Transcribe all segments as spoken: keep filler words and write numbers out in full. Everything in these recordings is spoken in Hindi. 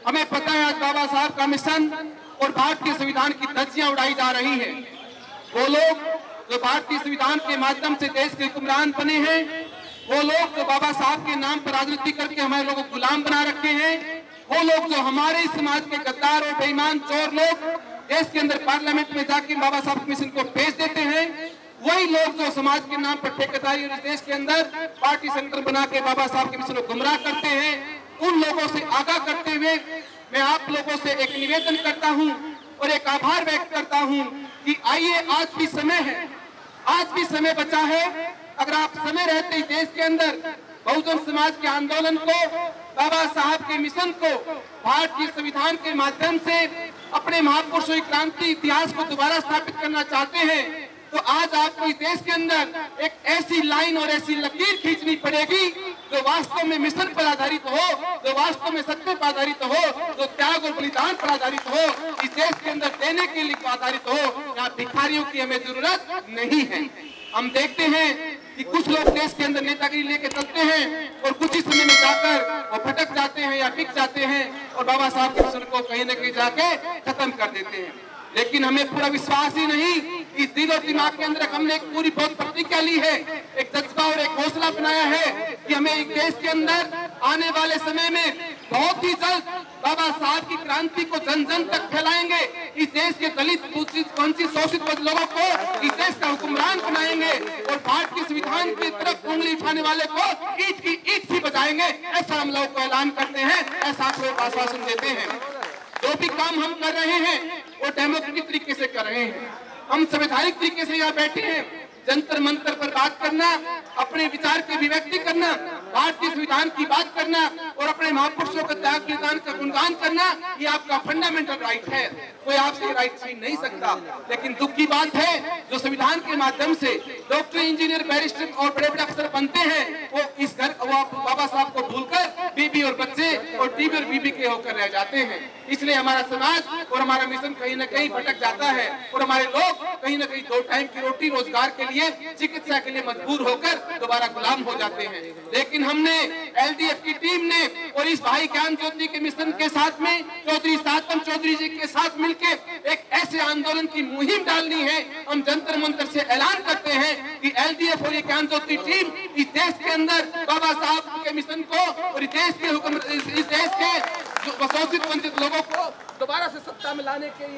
हमें पता है आज बाबा साहब का मिशन और भारतीय संविधान की धज्जियां उड़ाई जा रही हैं। वो लोग जो भारतीय संविधान के माध्यम से देश के हुक्मरान बने हैं, वो लोग जो बाबा साहब के नाम पर राजनीति करके हमारे लोगों को गुलाम बना रखे हैं, वो लोग जो हमारे समाज के गद्दार और बेईमान चोर लोग देश के अंदर पार्लियामेंट में जाके बाबा साहब के मिशन को भेज देते हैं, वही लोग जो समाज के नाम पर ठेकेदारी और देश के अंदर पार्टी सेंटर बना के बाबा साहब के मिशन को गुमराह करते हैं, उन लोगों से आगाह करते हुए मैं आप लोगों से एक निवेदन करता हूं और एक आभार व्यक्त करता हूं कि आइए, आज भी समय है, आज भी समय बचा है। अगर आप समय रहते ही देश के अंदर बहुजन समाज के आंदोलन को, बाबा साहब के मिशन को भारतीय संविधान के माध्यम से अपने महापुरुषों की क्रांति इतिहास को दोबारा स्थापित करना चाहते हैं, तो आज आपको इस देश के अंदर एक ऐसी लाइन और ऐसी लकीर खींचनी पड़ेगी जो वास्तव में मिशन पर आधारित हो, जो वास्तव में सत्य पर आधारित हो, जो त्याग और बलिदान पर आधारित हो, इस देश के अंदर देने के लिए आधारित हो। यहाँ भिखारियों की हमें जरूरत नहीं है। हम देखते हैं कि कुछ लोग देश के अंदर नेतागिरी लेके चलते हैं और कुछ ही समय में जाकर वो भटक जाते हैं या बिक जाते हैं और बाबा साहब के मिशन को कहीं न कहीं जाके खत्म कर देते हैं। लेकिन हमें पूरा विश्वास ही नहीं, इस दिल और दिमाग के अंदर हमने एक पूरी बहुत प्रतिज्ञा ली है, एक जज्बा और एक हौसला बनाया है कि हमें इस देश के अंदर आने वाले समय में बहुत ही जल्द बाबा साहब की क्रांति को जन जन तक फैलाएंगे। इस देश के दलित, वंचित, शोषित लोगों को इस देश का हुक्मरान बनाएंगे और भारतीय संविधान की तरफ उंगली उठाने वाले को ईंट की ईंट से बचाएंगे। ऐसा हम लोग को ऐलान करते हैं, ऐसा आप लोग आश्वासन देते हैं। जो भी काम हम कर रहे हैं वो डेमोक्रेटिक तरीके से कर रहे हैं। हम संवैधानिक तरीके से यहाँ बैठे हैं। जंतर मंतर पर बात करना, अपने विचार की अभिव्यक्ति करना, भारतीय संविधान की बात करना और अपने महापुरुषों का त्याग बलिदान का गुणगान करना, ये आपका फंडामेंटल राइट है। कोई आपसे राइट छीन नहीं सकता। लेकिन दुख की बात है, जो संविधान के माध्यम से डॉक्टर, इंजीनियर, बैरिस्टर और बड़े बड़े अफसर बनते हैं, वो इस घर वो बाबा साहब को भूलकर बीबी और बच्चे और टीबी और बीबी के होकर रह जाते हैं। इसलिए हमारा समाज और हमारा मिशन कहीं न कहीं भटक जाता है और हमारे लोग कहीं न कहीं दो टाइम की रोटी रोजगार के लिए, चिकित्सा के लिए मजबूर होकर दोबारा गुलाम हो जाते हैं। लेकिन हमने एलडीएफ की टीम ने और इस भाई ज्ञान ज्योति के मिशन के साथ में चौधरी सातम चौधरी जी के साथ मिलकर एक ऐसे आंदोलन की मुहिम डालनी है। हम जंतर मंतर से ऐलान करते हैं कि एलडीएफ और ये ज्ञान ज्योति टीम इस देश के अंदर बाबा साहब के मिशन को और इस देश के हुक्म इस देश के जो शोषित वंचित लोगों को दोबारा से सत्ता में लाने के लिए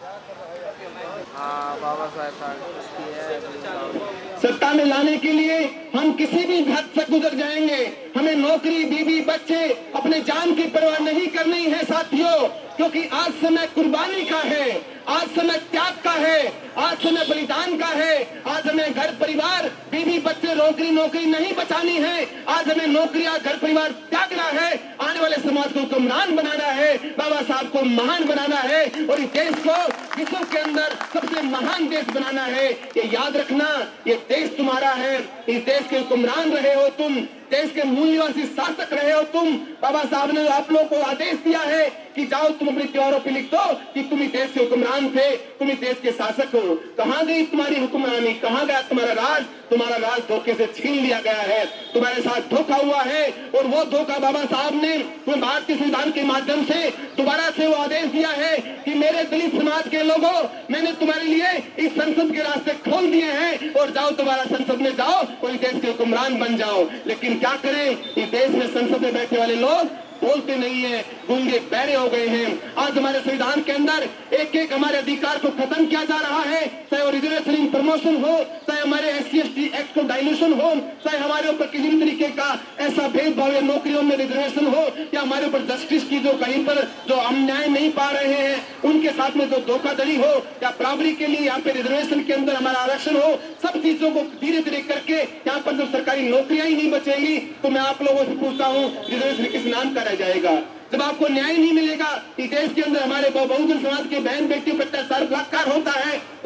बाबा साहब सत्ता में लाने के लिए हम किसी भी हद से गुजर जाएंगे। हमें नौकरी, बीवी, बच्चे, अपने जान की परवाह नहीं करनी है साथियों, क्योंकि आज समय कुर्बानी का है, आज समय त्याग का है, आज समय बलिदान का है। आज हमें घर परिवार, बीवी, बच्चे, नौकरी नौकरी नहीं बचानी है। आज हमें नौकरियां, घर परिवार त्यागना है। आने वाले समाज को हुक्मरान बनाना है, बाबा साहब को महान बनाना है और इस देश को विश्व के अंदर सबसे महान देश बनाना है। ये याद रखना, ये देश तुम्हारा है, इस देश के हुक्मरान रहे हो तुम, देश के मूल्यवासी शासक रहे हो तुम। बाबा साहब ने आप लोगों को आदेश दिया है कि जाओ तुम अपने त्योहारों पे लिख दो कि तुम इस देश के हुक्मरान थे, तुम इस देश के शासक हो। कहाँ गई तुम्हारी हुक्मरानी, कहाँ गया तुम्हारा राज? तुम्हारा राज धोखे से छीन लिया गया है, तुम्हारे साथ धोखा हुआ है और वो धोखा बाबा साहब ने तुम्हें भारतीय संविधान के माध्यम से दोबारा से वो आदेश दिया है कि मेरे दलित समाज के लोगों, मैंने तुम्हारे लिए इस संसद के रास्ते खोल दिए हैं और जाओ दोबारा संसद में जाओ और इस देश के हुक्मरान बन जाओ। लेकिन क्या करें, इस देश में संसद में बैठे वाले लोग बोलते नहीं है, गूंगे बहरे हो गए हैं। आज हमारे संविधान के अंदर एक एक हमारे अधिकार को खत्म किया जा रहा है, चाहे वो रिजर्वेशन इन प्रमोशन हो, चाहे हमारे S C S T act को डायल्यूशन हो, चाहे हमारे ऊपर किसी भी तरीके का ऐसा भेदभाव या नौकरियों में रिजर्वेशन हो, या हमारे ऊपर जस्टिस की जो कहीं पर जो हम न्याय नहीं पा रहे हैं उनके साथ में जो धोखाधड़ी हो, या बराबरी के लिए यहाँ पे रिजर्वेशन के अंदर हमारा आरक्षण हो, सब चीजों को धीरे धीरे करके यहाँ पर जब सरकारी नौकरियां ही नहीं बचेंगी तो मैं आप लोगों से पूछता हूँ रिजर्वेशन किस नाम का रह जाएगा? जब आपको न्याय नहीं मिलेगा, इस देश के अंदर हमारे बहुजन समाज के बहन बेटियों पर अत्याचार बलात्कार होता है,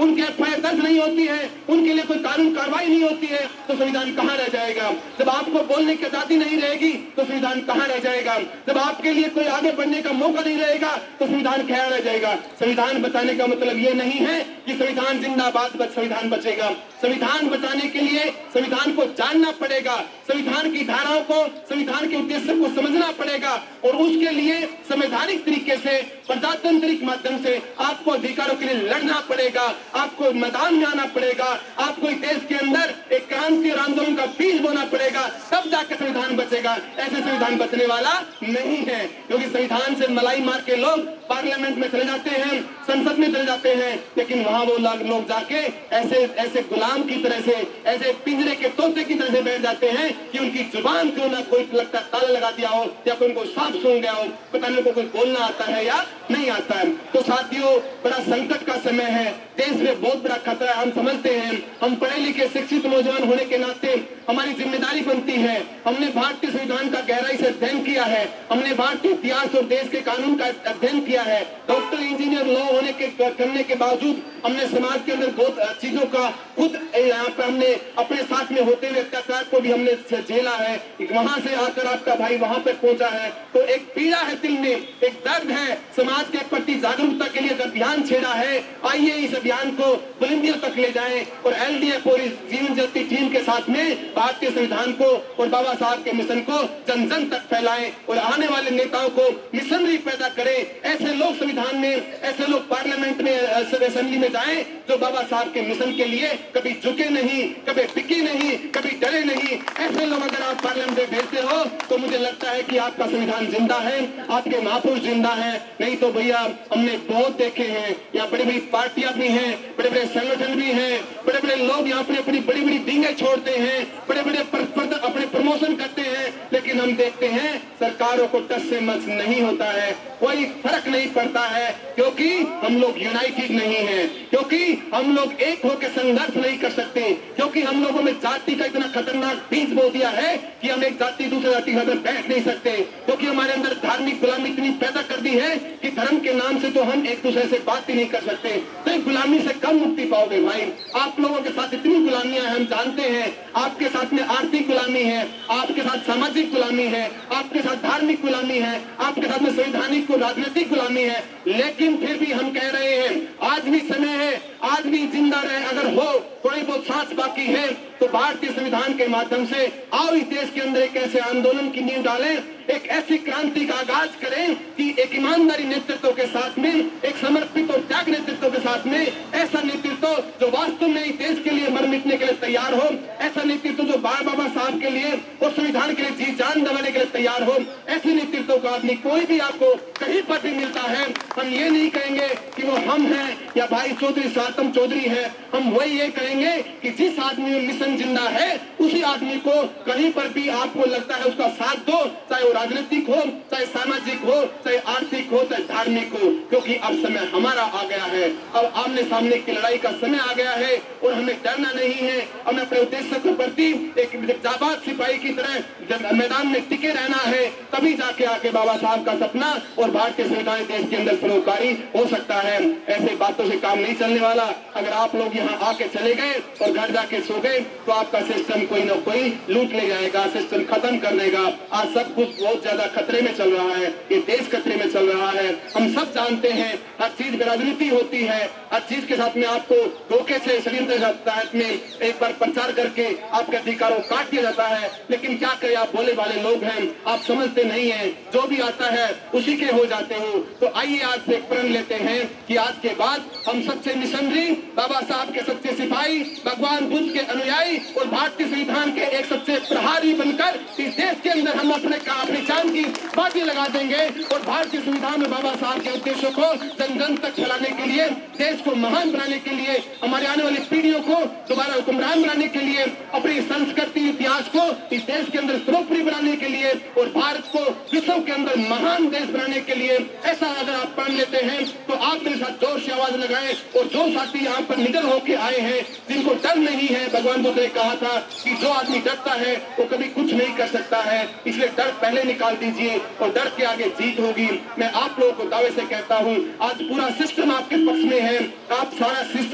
उनके एफ आई आर दर्ज नहीं होती है, उनके लिए कोई कानून कार्रवाई नहीं होती है, तो संविधान कहाँ रह जाएगा? जब आपको बोलने की आजादी नहीं रहेगी तो संविधान कहाँ रह जाएगा? जब आपके लिए कोई आगे बढ़ने का मौका नहीं रहेगा तो संविधान क्या रह जाएगा? संविधान बचाने का मतलब ये नहीं है कि संविधान जिंदाबाद बच संविधान बचेगा। संविधान बचाने के लिए संविधान को जानना पड़ेगा, संविधान की धाराओं को, संविधान के उद्देश्य को समझना पड़ेगा और उसके लिए संवैधानिक तरीके से, प्रजातांत्रिक माध्यम से आपको अधिकारों के लिए लड़ना पड़ेगा, आपको मैदान में आना पड़ेगा, आपको इस देश के अंदर एक क्रांति और आंदोलन का बीज बोना पड़ेगा, तब जाकर संविधान बचेगा। ऐसे संविधान बचने वाला नहीं है, क्योंकि संविधान से मलाई मार के लोग पार्लियामेंट में चले जाते हैं, संसद में चले जाते हैं, लेकिन वहां वो लोग जाके ऐसे ऐसे गुलाम की तरह से, ऐसे पिंजरे के तोते की तरह से बैठ जाते हैं कि उनकी जुबान क्यों ना कोई लगता ताला लगा दिया हो या कोई उनको सांप सूंघ गया हो, पता नहीं उनको कोई बोलना आता है या नहीं आता है। तो साथियों, बड़ा संकट का समय है, देश में बहुत बड़ा खतरा है। हम समझते हैं, हम पढ़े लिखे शिक्षित नौजवान होने के नाते हमारी जिम्मेदारी बनती है। हमने भारतीय संविधान का गहराई से अध्ययन किया है, हमने भारतीय इतिहास और देश के कानून का अध्ययन किया है। डॉक्टर, इंजीनियर, लॉ होने के करने के बावजूद हमने समाज के अंदर बहुत चीजों का खुद यहाँ पे हमने अपने साथ में होते हुए अत्याचार को भी हमने झेला है। वहां से आकर आपका भाई वहां पर पहुंचा है, तो एक पीड़ा है दिल में, एक दर्द है। समाज के प्रति जागरूकता के लिए अभियान छेड़ा है, आइए इस अभियान को बुलंदियों तक ले जाएं और एल डी एफ और इस जीवन ज्योति टीम के साथ में भारतीय संविधान को और बाबा साहब के मिशन को जन जन तक फैलाएं और आने वाले नेताओं को मिशनरी पैदा करें। ऐसे लोग संविधान में, ऐसे लोग पार्लियामेंट में, असेंबली में जाएं जो बाबा साहब के मिशन के लिए कभी झुके नहीं, कभी बिके नहीं, कभी डरे नहीं। ऐसे लोग अगर आप पार्लियामेंट में भेजते हो तो मुझे लगता है कि आपका संविधान जिंदा है, आपके महापुरुष जिंदा है। नहीं तो भैया, हमने बहुत देखे हैं, यहाँ बड़ी बड़ी पार्टियां भी हैं, बड़े बड़े संगठन भी हैं, बड़े बड़े लोग यहाँ पर अपनी बड़ी बड़ी डींगे छोड़ते हैं, बड़े बड़े अपने प्रमोशन करते हैं, लेकिन हम देखते हैं सरकारों को टस से मस नहीं होता है, कोई फर्क नहीं पड़ता है, क्योंकि हम लोग यूनाइटेड नहीं है, क्योंकि हम लोग एक होकर संघर्ष नहीं कर सकते, क्योंकि हम लोगों में जाति का इतना खतरनाक बीज बो दिया है कि हम एक जाति दूसरे जाति के साथ बैठ नहीं सकते, क्योंकि हमारे अंदर धार्मिक गुलामी इतनी पैदा कर दी है कि धर्म के नाम से तो हम एक दूसरे से बात ही नहीं कर सकते। तो एक गुलामी से कम मुक्ति पाओगे भाई। आप लोगों के साथ इतनी गुलामियां हैं, हम जानते हैं। आपके साथ में आर्थिक गुलामी है, आपके साथ सामाजिक गुलामी है, आपके साथ धार्मिक गुलामी है, आपके साथ में संवैधानिक और राजनीतिक गुलामी है, लेकिन फिर भी हम कह रहे हैं आज भी समय है, आज भी जिंदा रहे। अगर हो थोड़ी बहुत सांस बाकी है तो भारतीय संविधान के माध्यम से आओ इस देश के अंदर एक ऐसे आंदोलन की नींव डालें, एक ऐसी क्रांति का आगाज करें कि एक ईमानदारी नेतृत्व के साथ में, एक समर्पित और त्याग नेतृत्व के साथ में, ऐसा नेतृत्व जो वास्तव में इस देश के लिए मर मिटने के लिए तैयार हो, ऐसा नेतृत्व जो बाबा बाबा साहब के लिए और संविधान के लिए जी जान दबाने के लिए तैयार हो, ऐसे नेतृत्व का आदमी कोई भी आपको कहीं पर भी मिलता है, हम ये नहीं कहेंगे कि वो हम हैं या भाई चौधरी स्वातम चौधरी है, हम वही ये कहेंगे कि जिस आदमी में मिशन जिंदा है उसी आदमी को कहीं पर भी आपको लगता है उसका साथ दो, चाहे वो राजनीतिक हो, चाहे सामाजिक हो, चाहे आर्थिक हो, चाहे धार्मिक हो, क्योंकि अब समय हमारा आ गया है। अब आमने सामने की लड़ाई का समय आ गया है और हमें डरना नहीं है। हमें अपने उद्देश्य के प्रति एक जाबाज सिपाही की तरह मैदान में टिके रहना है, तभी जाके आके बाबा साहब का सपना और भारतीय संविधान देश के अंदर सरोकारी हो सकता है। ऐसे बातों से काम नहीं चलने वाला। अगर आप लोग यहाँ आके चले गए और घर जाके सो गए तो आपका सिस्टम कोई ना कोई लूट ले जाएगा, सिस्टम खत्म कर देगा। आज सब कुछ बहुत ज्यादा खतरे में चल रहा है, ये देश खतरे में चल रहा है। हम सब जानते हैं हर चीज में राजनीति होती है, हर चीज के साथ में आपको धोखे से षड्यंत्र तहत में एक बार प्रचार करके आपके अधिकारों को काट दिया जाता है। लेकिन क्या करें, आप भोले वाले लोग हैं, आप समझते नहीं है, जो भी आता है उसी के हो जाते हो। तो आइए आज से प्रण लेते हैं कि आज के बाद हम सच्चे मिशनरी, बाबा साहब के सच्चे सिपाही, भगवान बुद्ध के अनुयायी और भारतीय संविधान के एक सच्चे प्रहारी बनकर इस देश के अंदर हम अपने अपनी जान की बाजी लगा देंगे और भारतीय संविधान में बाबा साहब के उद्देश्यों को जन जन तक फैलाने के लिए, देश को महान बनाने के लिए, हमारे आने वाली पीढ़ियों को दोबारा हुक्मरान बनाने के लिए, अपनी संस्कृति इतिहास को इस देश के अंदर सर्वोपरि बनाने के लिए और भारत को विश्व के अंदर महान देश बनाने के लिए, ऐसा अगर आप पढ़ लेते हैं तो आप मेरे साथ जोर से आवाज लगाए। और जो साथी यहाँ पर निडर होके आए हैं, जिनको डर नहीं है, भगवान बुद्ध ने कहा था कि जो आदमी डरता है वो कभी कुछ नहीं कर सकता है, इसलिए डर पहले निकाल दीजिए और डर के आगे जीत होगी। मैं आप लोगों को दावे से कहता हूँ आज पूरा सिस्टम आपके पक्ष में है, आप सारा सिस्टम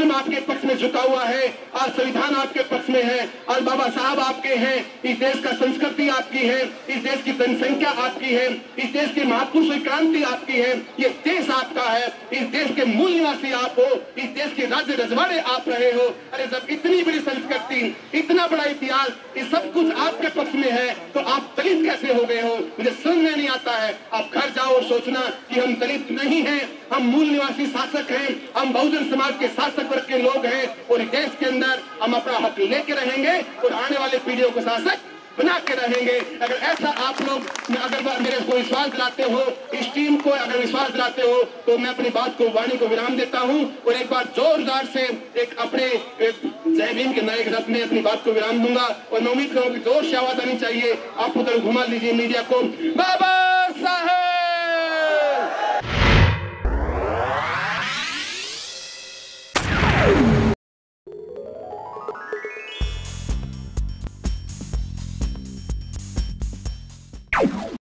धर्म आपके पक्ष में झुका हुआ है, आज संविधान आपके पक्ष में है, आज बाबा साहब आपके हैं, इस देश का संस्कृति आपकी है, इस देश की जनसंख्या आपकी है, इस देश की महापुरुष की क्रांति आपकी है, ये देश आपका है, इस देश के मूल निवासी आप हो, इस देश के राज्य रजवाड़े आप रहे हो। अरे जब इतनी बड़ी संस्कृति, इतना बड़ा इतिहास, ये सब कुछ आपके पक्ष में है तो आप दलित कैसे हो गए हो? मुझे समझ में नहीं आता है। आप घर जाओ और सोचना कि हम दलित नहीं हैं, हम मूल निवासी शासक हैं, हम बहुजन समाज के शासक वर्ग के लोग हैं और इस देश के अंदर हम अपना हक लेके रहेंगे और आने वाले पीढ़ियों को शासक बना के रहेंगे। अगर ऐसा आप लोग अगर मेरे को विश्वास दिलाते हो, इस टीम को अगर विश्वास दिलाते हो, तो मैं अपनी बात को वाणी को विराम देता हूं और एक बार जोरदार से एक अपने जय भीम के नारे के साथ में अपनी बात को विराम दूंगा और मैं उम्मीद करूं कि जोर से आवाज आनी चाहिए। आप उधर घुमा लीजिए मीडिया को। बाबा